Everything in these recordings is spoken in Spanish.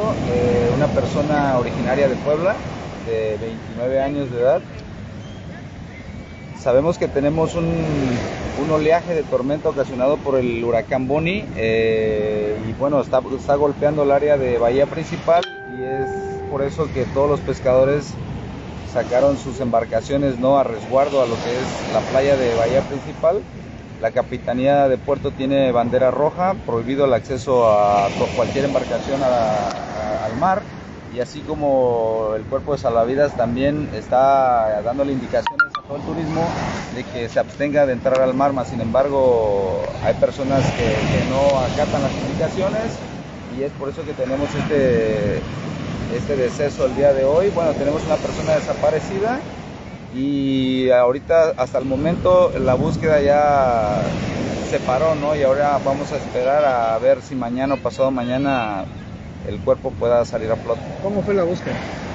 momento, una persona originaria de Puebla, de 29 años de edad. Sabemos que tenemos un oleaje de tormenta ocasionado por el huracán Bonnie, y bueno, está golpeando el área de Bahía Principal, y es por eso que todos los pescadores sacaron sus embarcaciones, ¿no?, a resguardo a lo que es la playa de Bahía Principal. La Capitanía de Puerto tiene bandera roja, prohibido el acceso a cualquier embarcación al mar, y así como el Cuerpo de Salvavidas también está dándole indicaciones a todo el turismo de que se abstenga de entrar al mar. Mas sin embargo, hay personas que no acatan las indicaciones, y es por eso que tenemos este deceso el día de hoy. Bueno, tenemos una persona desaparecida, y ahorita hasta el momento la búsqueda ya se paró, ¿no? Y ahora vamos a esperar a ver si mañana o pasado mañana el cuerpo pueda salir a flote. ¿Cómo fue la búsqueda?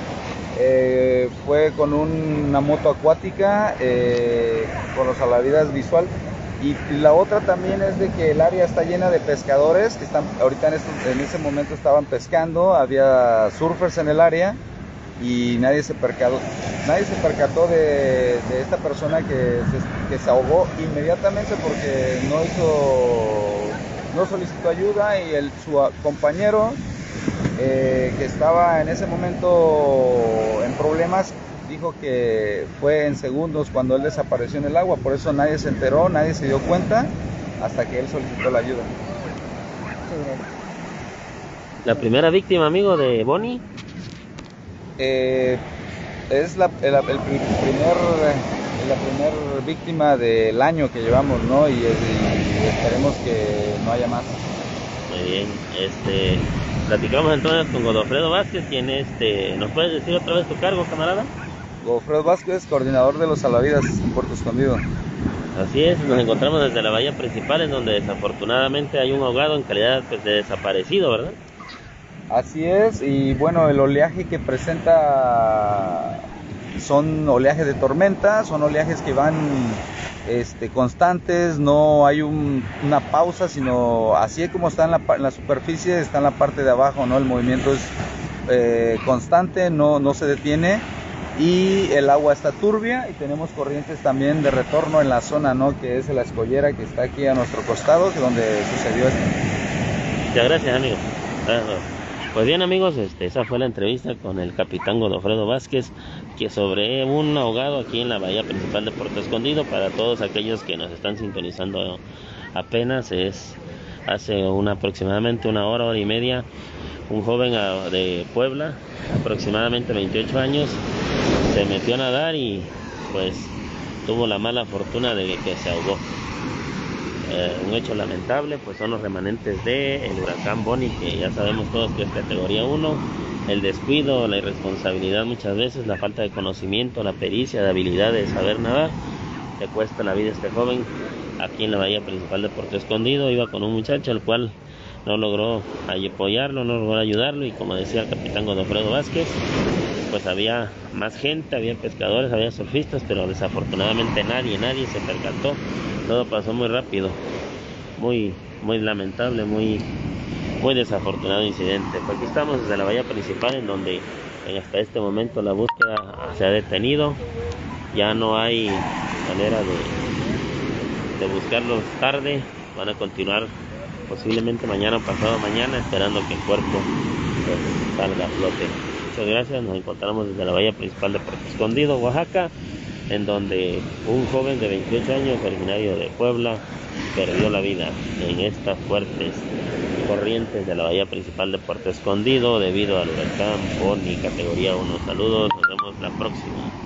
Fue con una moto acuática, con los salvavidas visual, y la otra también es de que el área está llena de pescadores que están ahorita en ese momento estaban pescando, había surfers en el área, y nadie se percató de esta persona que se ahogó inmediatamente porque no solicitó ayuda, y su compañero, que estaba en ese momento en problemas, dijo que fue en segundos cuando él desapareció en el agua. Por eso nadie se enteró, nadie se dio cuenta hasta que él solicitó la ayuda. La primera víctima, amigo, de Bonnie. Es la primer víctima del año que llevamos, ¿no? Y esperemos que no haya más. Muy bien, platicamos entonces con Godofredo Vázquez, quien ¿nos puedes decir otra vez tu cargo, camarada? Godofredo Vázquez, coordinador de los salvavidas en Puerto Escondido. Así es, nos encontramos desde la bahía principal, en donde desafortunadamente hay un ahogado en calidad de desaparecido, ¿verdad? Así es, y bueno, el oleaje que presenta son oleajes de tormenta, son oleajes que van constantes, no hay una pausa, sino así como está en la superficie, está en la parte de abajo, ¿no? El movimiento es constante, no se detiene, y el agua está turbia, y tenemos corrientes también de retorno en la zona, ¿no?, que es la escollera que está aquí a nuestro costado, que es donde sucedió esto. Muchas gracias, amigo. Pues bien, amigos, esa fue la entrevista con el capitán Godofredo Vázquez, que sobre un ahogado aquí en la bahía principal de Puerto Escondido. Para todos aquellos que nos están sintonizando apenas, hace aproximadamente una hora y media, un joven de Puebla, aproximadamente 28 años, se metió a nadar y pues tuvo la mala fortuna de que se ahogó. Un hecho lamentable, pues son los remanentes del huracán Bonnie, que ya sabemos todos que es categoría 1. El descuido, la irresponsabilidad muchas veces, la falta de conocimiento, la pericia, la habilidad de saber nadar, le cuesta la vida a este joven aquí en la bahía principal de Puerto Escondido. Iba con un muchacho el cual no logró apoyarlo, no logró ayudarlo, y como decía el capitán Godofredo Vázquez, pues había más gente, había pescadores, había surfistas, pero desafortunadamente nadie se percató. Todo pasó muy rápido, muy lamentable, muy desafortunado incidente. Pues aquí estamos desde la bahía principal, en donde hasta este momento la búsqueda se ha detenido. Ya no hay manera de buscarlos tarde. Van a continuar posiblemente mañana o pasado mañana, esperando que el cuerpo pues salga a flote. Muchas gracias. Nos encontramos desde la bahía principal de Puerto Escondido, Oaxaca, en donde un joven de 28 años, originario de Puebla, perdió la vida en estas fuertes corrientes de la bahía principal de Puerto Escondido debido al huracán Bonnie categoría 1. Saludos, nos vemos la próxima.